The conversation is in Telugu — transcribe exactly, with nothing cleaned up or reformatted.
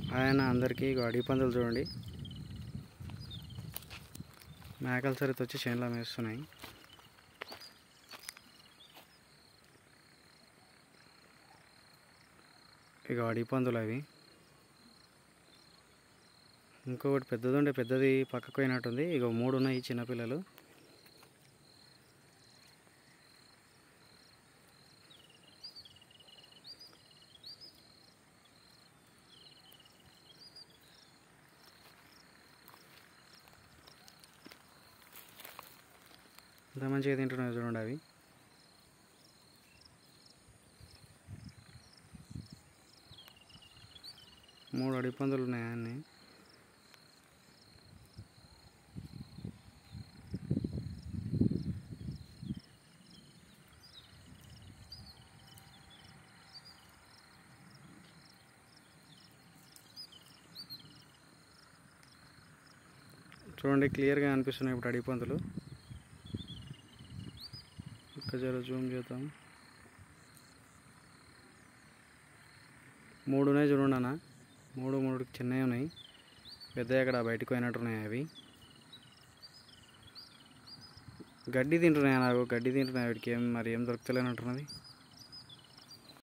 ఆయన అందరికీ అడవి పందులు చూడండి, మేకలు సరిత వచ్చి చేనులో మేస్తున్నాయి. ఇక అడవి పందులు అవి. ఇంకొకటి పెద్దది ఉండే పెద్దది పక్కకు పోయినట్టుంది. ఇక మూడు ఉన్నాయి చిన్నపిల్లలు. ఎంత మంచిగా తింటున్నాయి చూడండి అవి. మూడు అడవి పందులు ఉన్నాయి అన్నీ. చూడండి క్లియర్గా అనిపిస్తున్నాయి ఇప్పుడు అడవి పందులు. ఇక్కడ జర జూమ్ చేద్దాం. మూడు ఉన్నాయి చూడండి అన్న, మూడు మూడు చిన్నవి ఉన్నాయి, పెద్దవి అక్కడ బయటకు పోయినట్టున్నాయి. అవి గడ్డి తింటున్నాయి, నాకు గడ్డి తింటున్నాయి. వీటికి ఏం మరి ఏం దొరుకుతలేనట్టున్నది.